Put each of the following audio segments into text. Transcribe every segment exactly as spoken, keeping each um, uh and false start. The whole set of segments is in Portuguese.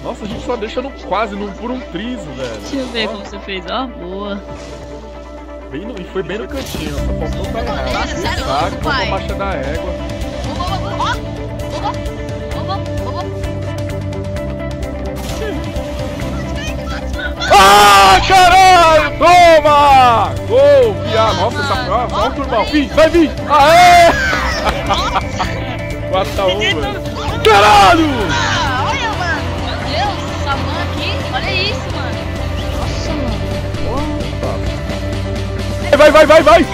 Nossa, a gente só deixa no, quase no, por um triso, velho. Deixa eu ver como você fez, ó, boa. Bem no, e foi bem no cantinho, só faltou pra errar. Nossa, sério, Saco, pai? baixa da égua. Ah, caralho! Toma! Gol, viado! Nossa, essa prova, ó o turbão. Vim, vai vir! Aê! quatro a um, velho. Caralho! Ah, olha, mano. Meu Deus, essa van aqui. Olha isso, mano. Nossa, mano. Vai, vai, vai, vai!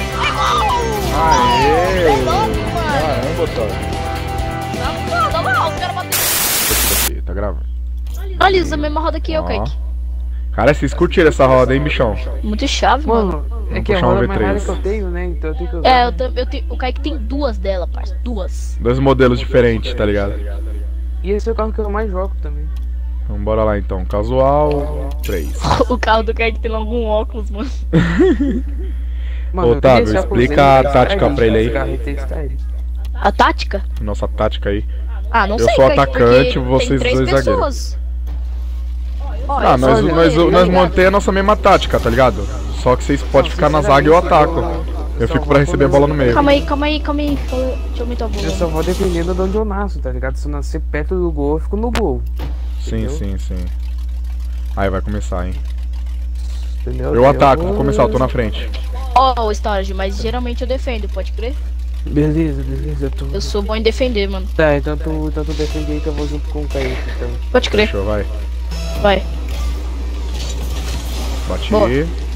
Aê! Aê! Caramba, Toro. Tá foda, olha lá, os caras bateram. Tá gravando? Olha, usa a mesma roda que eu, Ó. Kaique. Cara, vocês curtiram essa roda, hein, bichão? Muito chave, mano. Mano, é Vamos que a puxar um roda V mais três. rara que eu tenho, né? Então eu tenho que usar. É, eu, tam- eu tenho, o Kaique tem duas dela, parça. Duas. Dois modelos diferentes, tá ligado? E esse é o carro que eu mais jogo também. Então bora lá então. Casual três. O carro do Kaique tem algum óculos, mano. Mano, Ô, eu Otávio, queria deixar explica pra a vocês, tática cara, pra ele aí. esse carro e testar ele. A tática? Nossa tática aí. Ah, não Eu sei, sou Kaique, atacante, porque vocês tem três dois pessoas. Ó, Ah, eu nós, sou nós, goleiro, nós tá ligado? mantemos a nossa mesma tática, tá ligado? Só que vocês podem ficar na zaga e eu ataco. Eu fico pra receber a bola no meio. Calma aí, calma aí, calma aí. Deixa eu aumentar o Eu só volume. vou dependendo de onde eu nasço, tá ligado? Se eu nascer perto do gol, eu fico no gol. Sim, sim, sim. Aí vai começar, hein? Entendeu? Eu ataco, vou começar, eu tô na frente. Ó, o Storage, mas geralmente eu defendo, pode crer? Beleza, beleza, eu tô. Eu sou bom em defender, mano. Tá, então tu, então tu defende aí que eu vou junto com o Kaique, então. Pode crer, Fechou, vai. vai. Bati. Boa.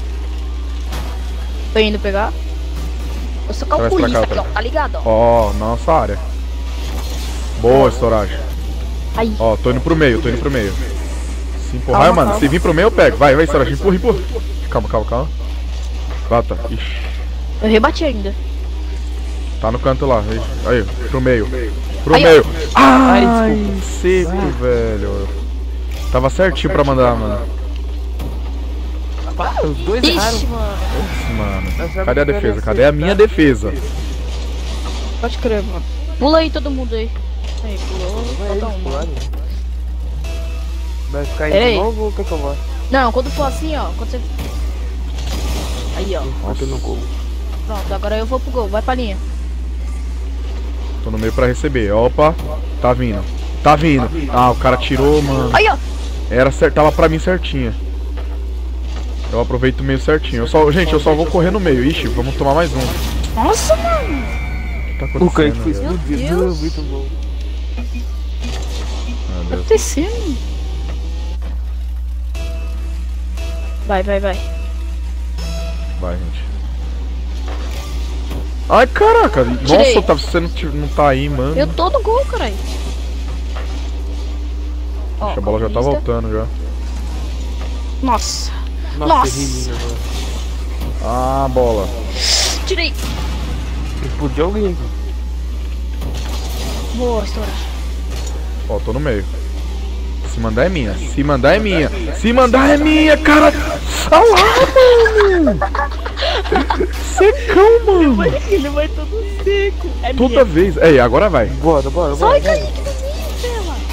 Tô indo pegar. Eu sou Traz pra calculista cá, aqui, ó, Otávio. tá ligado, ó. Ó, nossa área. Boa, estouragem. Aí. Ó, tô indo pro meio, tô indo pro meio. Se empurrar, Calma, mano. calma. Se vir pro meio, eu pego. Vai, vai, estouragem. Empurra, empurra. Calma, calma, calma. Bata. Ixi. Eu rebati ainda. Tá no canto lá. Aí, pro meio. Pro Aí, ó. meio. Ai, Ai, desculpa. seco, velho. Tava certinho pra mandar, mano. Ah, os dois erraram. Ixi, mano. Mano, Mas sabe cadê a que eu defesa? quero Cadê a minha acertar? defesa? Pode crer, mano. Pula aí todo mundo aí. Aí, pulou. Vai Falta eles um, pularem. mano. Vai ficar aí Pera de aí. novo ou o que que eu vou? Não, quando for assim, ó. Quando você... Aí, ó. Enquanto eu não gol. Pronto, agora eu vou pro gol. Vai pra linha. Tô no meio pra receber. Opa, tá vindo. Tá vindo. Ah, o cara tirou, mano. Aí, ó. Era cer- tava pra mim certinha. Eu aproveito o meio certinho. Eu só, gente, eu só vou correr no meio. Ixi, vamos tomar mais um. O Nossa, mano. que tá O Kaique foi acontecendo? velho? explodido, Deus. muito bom. Meu Tá Deus. acontecendo? Vai, vai, vai. Vai, gente. Ai, caraca. Tirei. Nossa, Otávio, você não, ti- não tá aí, mano. Eu tô no gol, caralho. Ó, Acho que a bola já tá calculista. voltando já. Nossa. Nossa, Nossa. errei minha agora. Ah, bola. Tirei. Explodiu alguém aqui. Boa, estoura. Ó, tô no meio. Se mandar é minha. Se mandar é minha. Se mandar é minha, cara. Olha lá, mano. Secão, mano. Ele vai todo seco. É Toda vez. Ei, agora vai. Bora, bora, bora. Sai, bora. Kaique, não me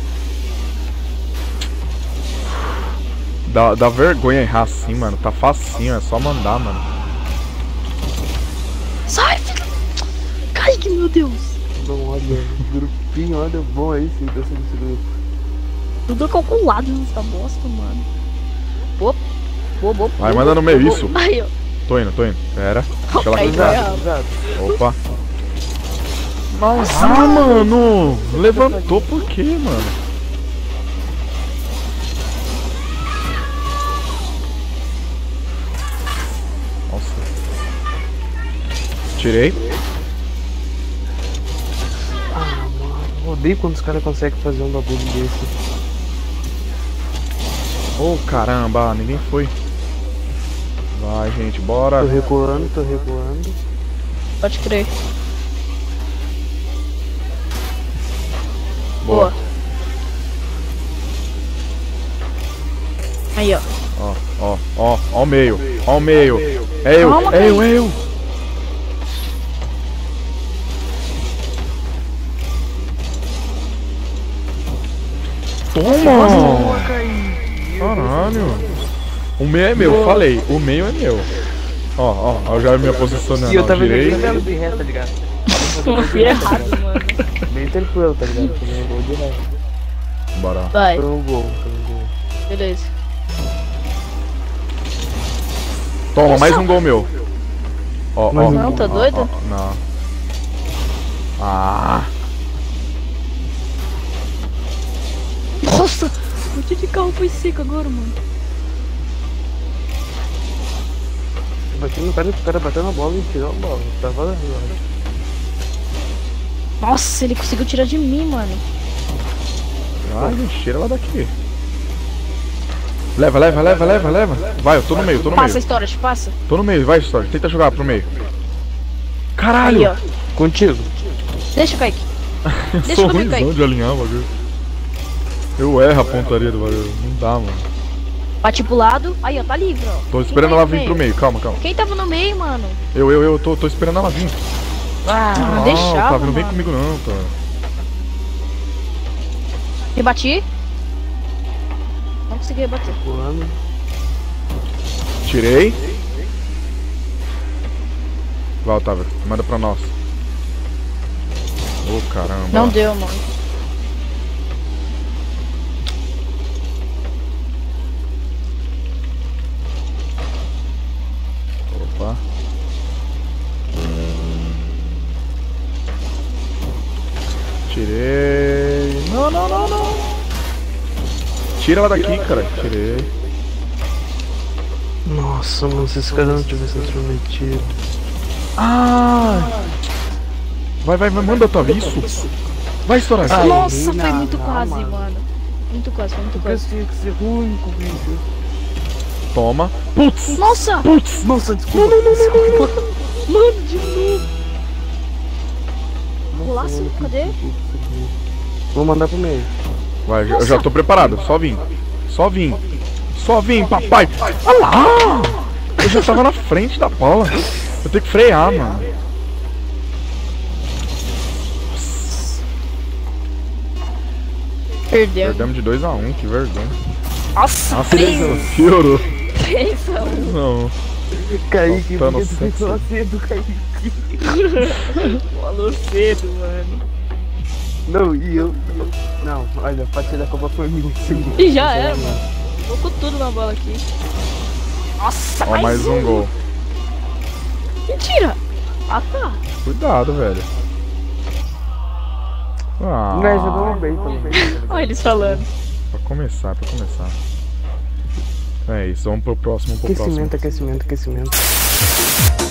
Dá, dá vergonha errar assim, mano. Tá facinho, é só mandar, mano. Sai, filho. Kaique, meu Deus. Não, olha, grupinho, olha, bom aí, sim, tá sendo seguro. Tudo calculado nessa bosta, mano. Boa. Boa, boa. Vai, boa, manda no boa, meio, boa. isso. Aí, ó. Tô indo, tô indo. Pera. Deixa ela Aí, cruzar. vai. Exato, exato. Opa. Nossa, ah, mano. Levantou por quê, mano? Nossa. Tirei. Ah, mano, odeio quando os caras conseguem fazer um bagulho desse. Oh, caramba, ninguém foi. Vai, gente, bora. Tô recuando, tô recuando. Pode crer. Boa. Boa. Aí, ó. Ó, ó, ó, ó o meio. Ó o meio. É eu, Calma, é eu, Kaique. é eu. Toma! Caralho. O meio é meu, falei. O meio é meu. Ó, ó, eu já me posicionando. E eu tava Direito. jogando de reto, tá ligado? Eu fui errado, mano. Bem tranquilo, tá ligado? Foi um gol de reto. Bora. Vai, Foi um gol, foi um gol. beleza. Toma, mais um gol meu. Ó, ó. Não, tá ó, doido? ó, Não. Ah. Nossa, o tiro de carro foi seco agora, mano. Bati no cara, o cara bateu na bola e tirou a bola. Tava. Nossa, ele conseguiu tirar de mim, mano. Ai, cheira lá daqui. Leva, leva, leva, leva, leva. Vai, eu tô no meio, tô no Passa a meio. história, passa. Tô no meio, vai, Storage. Tenta jogar pro meio. Caralho! Aí, ó. Contigo. Deixa, Kaique. Eu Deixa sou comigo, ruimzão Kaique. de alinhar o bagulho. Eu erro a pontaria do bagulho. Não dá, mano. Bate pro lado. Aí, ó, tá livre, ó. Tô Quem esperando tá ela aí no vir pro meio. Calma, calma. Quem tava no meio, mano? Eu, eu, eu tô, tô esperando ela vir. Ah, não Não, deixava, Otávio, não vem mano. comigo não, tá. Rebati. Não consegui rebater. Pulando. Tirei. Vai, Otávio. Manda pra nós. Ô, caramba. Não deu, mano. Opa. Tirei. Não, não, não, não. Tira ela daqui, cara. Tirei. Nossa, mano, se esse cara não tivesse intrometido. Ah! Vai, vai, vai, manda, Otávio. Isso. Vai estourar. Ai, Nossa, não, foi muito não, quase, mano. mano. Muito quase, foi muito Porque quase. tinha que ser único, bicho. Toma. Putz. Nossa! Putz. Nossa, desculpa. Mano, de novo. Golaço, cadê? Vou mandar pro meio. Vai, eu já tô preparado. Só vim. Só vim. Só vim, papai. Olha lá. Eu já tava na frente da bola. Eu tenho que frear, mano. Perdeu. Perdemos de dois a um, que vergonha. Nossa, Nossa, três, piorou. três a um. Não. Kaique, Faltando porque tu falou cedo, Kaique. Falou cedo, mano. Não, e eu, e eu. Não, olha, a partida da Copa foi muito seguro. E já era, mano. Vou com tudo na bola aqui. Nossa, Ó, mais um gol. Mentira. Ah, tá. Cuidado, velho. Ah, Mas jogamos bem também. Olha eles falando. pra começar, pra começar. É isso, vamos pro próximo, pro próximo. Aquecimento, aquecimento, aquecimento.